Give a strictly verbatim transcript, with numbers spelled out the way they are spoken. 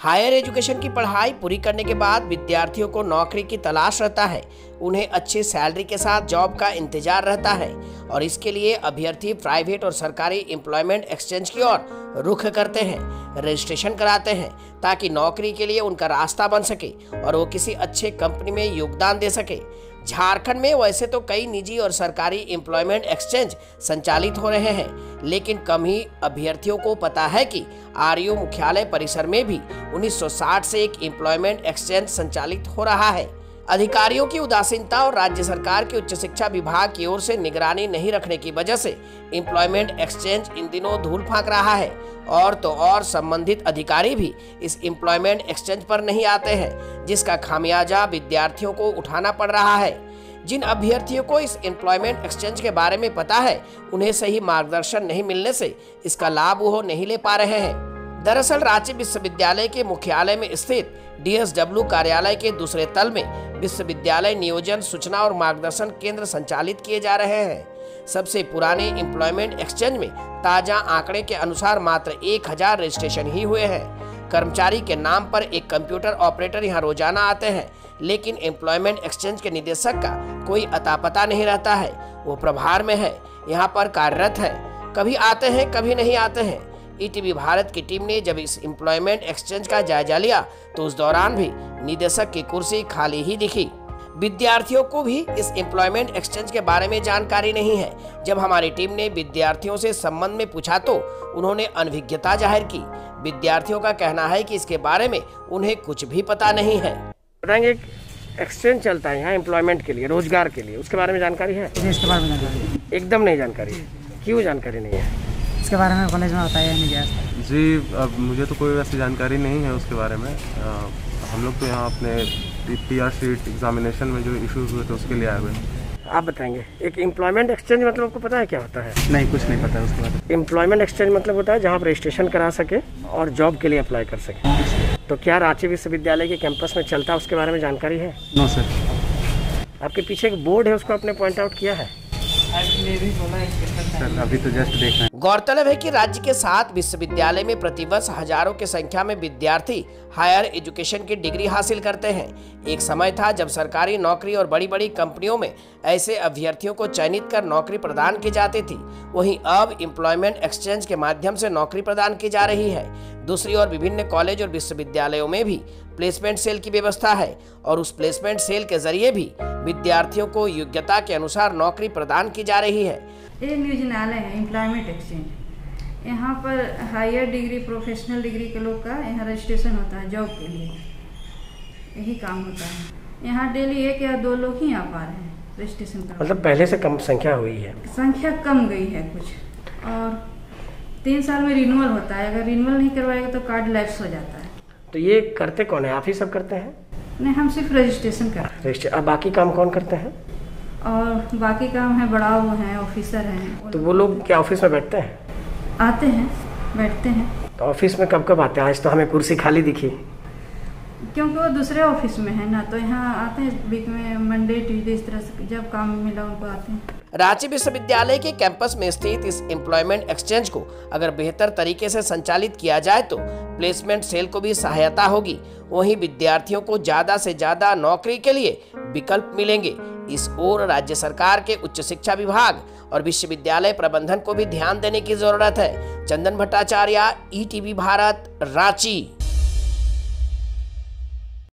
Higher education की पढ़ाई पूरी करने के बाद विद्यार्थियों को नौकरी की तलाश रहता है। उन्हें अच्छी सैलरी के साथ जॉब का इंतजार रहता है और इसके लिए अभ्यर्थी प्राइवेट और सरकारी एम्प्लॉयमेंट एक्सचेंज की ओर रुख करते हैं, रजिस्ट्रेशन कराते हैं ताकि नौकरी के लिए उनका रास्ता बन सके और वो किसी अच्छे कंपनी में योगदान दे सके। झारखंड में वैसे तो कई निजी और सरकारी एम्प्लॉयमेंट एक्सचेंज संचालित हो रहे हैं, लेकिन कम ही अभ्यर्थियों को पता है कि आरयू मुख्यालय परिसर में भी उन्नीस सौ साठ से एक एम्प्लॉयमेंट एक्सचेंज संचालित हो रहा है। अधिकारियों की उदासीनता और राज्य सरकार के उच्च शिक्षा विभाग की ओर से निगरानी नहीं रखने की वजह से एम्प्लॉयमेंट एक्सचेंज इन दिनों धूल फांक रहा है और तो और संबंधित अधिकारी भी इस एम्प्लॉयमेंट एक्सचेंज पर नहीं आते हैं, जिसका खामियाजा विद्यार्थियों को उठाना पड़ रहा है। जिन अभ्यर्थियों को इस एम्प्लॉयमेंट एक्सचेंज के बारे में पता है, उन्हें सही मार्गदर्शन नहीं मिलने से इसका लाभ वो नहीं ले पा रहे हैं। दरअसल रांची विश्वविद्यालय के मुख्यालय में स्थित डी एस डब्ल्यू कार्यालय के दूसरे तल में विश्वविद्यालय नियोजन, सूचना और मार्गदर्शन केंद्र संचालित किए जा रहे हैं। सबसे पुराने एम्प्लॉयमेंट एक्सचेंज में ताजा आंकड़े के अनुसार मात्र एक हजार रजिस्ट्रेशन ही हुए हैं। कर्मचारी के नाम पर एक कंप्यूटर ऑपरेटर यहाँ रोजाना आते हैं, लेकिन एम्प्लॉयमेंट एक्सचेंज के निदेशक का कोई अता पता नहीं रहता है। वो प्रभार में है, यहाँ पर कार्यरत है, कभी आते हैं कभी नहीं आते हैं। ई टी वी भारत की टीम ने जब इस एम्प्लॉयमेंट एक्सचेंज का जायजा लिया तो उस दौरान भी निदेशक की कुर्सी खाली ही दिखी। विद्यार्थियों को भी इस एम्प्लॉयमेंट एक्सचेंज के बारे में जानकारी नहीं है। जब हमारी टीम ने विद्यार्थियों से संबंध में पूछा तो उन्होंने अनभिज्ञता जाहिर की। विद्यार्थियों का कहना है कि इसके बारे में उन्हें कुछ भी पता नहीं है। बताएंगे, एक एक्सचेंज चलता है यहाँ एम्प्लॉयमेंट के लिए, रोजगार के लिए, उसके बारे में जानकारी है? इसके बारे में जानकारी एकदम नहीं जानकारी। क्यों जानकारी नहीं है? इसके बारे में कॉलेज में बताया नहीं गया जी। अब मुझे तो कोई वैसी जानकारी नहीं है उसके बारे में। आ, हम लोग तो यहाँ अपने पी आर शीट एग्जामिनेशन में जो इश्यूज हुए थे उसके लिए आए हुए हैं। आप बताएंगे, एक एम्प्लॉयमेंट एक्सचेंज मतलब आपको पता है क्या होता है? नहीं, कुछ नहीं पता है उसके बारे में। एम्प्लॉयमेंट एक्सचेंज मतलब होता है जहाँ आप रजिस्ट्रेशन करा सके और जॉब के लिए अप्लाई कर सके। तो क्या रांची विश्वविद्यालय के कैंपस में चलता है, उसके बारे में जानकारी है? No sir. आपके पीछे एक बोर्ड है, उसको आपने पॉइंट आउट किया है? सर अभी तो जस्ट देख रहे हैं। गौरतलब है कि राज्य के सात विश्वविद्यालय में प्रतिवर्ष हजारों की संख्या में विद्यार्थी हायर एजुकेशन की डिग्री हासिल करते हैं। एक समय था जब सरकारी नौकरी और बड़ी बड़ी कंपनियों में ऐसे अभ्यर्थियों को चयनित कर नौकरी प्रदान की जाती थी। वहीं अब एम्प्लॉयमेंट एक्सचेंज के माध्यम से नौकरी प्रदान की जा रही है। दूसरी ओर विभिन्न कॉलेज और विश्वविद्यालयों में भी प्लेसमेंट सेल की व्यवस्था है और उस प्लेसमेंट सेल के जरिए भी विद्यार्थियों को योग्यता के अनुसार नौकरी प्रदान की जा रही है। ये नियोजनालय है एम्प्लॉयमेंट एक्सचेंज। यहाँ पर हायर डिग्री, प्रोफेशनल डिग्री के लोग का यहाँ रजिस्ट्रेशन होता है जॉब के लिए, यही काम होता है। यहाँ डेली एक या दो लोग ही आ पा रहे हैं रजिस्ट्रेशन का। मतलब पहले से कम संख्या हुई है? संख्या कम गई है कुछ, और तीन साल में रिन्यूअल होता है। अगर रिन्यूअल नहीं करवाएगा तो कार्ड लैप्स हो जाता है। तो ये करते कौन है? आप ही सब करते हैं? नहीं, हम सिर्फ रजिस्ट्रेशन करते हैं। अब बाकी काम कौन करते हैं? और बाकी काम है बड़ा वो हैं, ऑफिसर हैं। तो वो लोग क्या ऑफिस में बैठते हैं? आते हैं, बैठते हैं। तो ऑफिस में कब कब आते हैं? आज तो हमें कुर्सी खाली दिखी। क्योंकि वो दूसरे ऑफिस में है ना, तो यहाँ आते हैं वीक में, मंडे ट्यूजडे, इस तरह से जब काम मिला उनको आते हैं। रांची विश्वविद्यालय के कैंपस में स्थित इस एम्प्लॉयमेंट एक्सचेंज को अगर बेहतर तरीके से संचालित किया जाए तो प्लेसमेंट सेल को भी सहायता होगी। वहीं विद्यार्थियों को ज्यादा से ज्यादा नौकरी के लिए विकल्प मिलेंगे। इस ओर राज्य सरकार के उच्च शिक्षा विभाग और विश्वविद्यालय प्रबंधन को भी ध्यान देने की जरूरत है। Chandan Bhattacharya, E T V Bharat, Ranchi.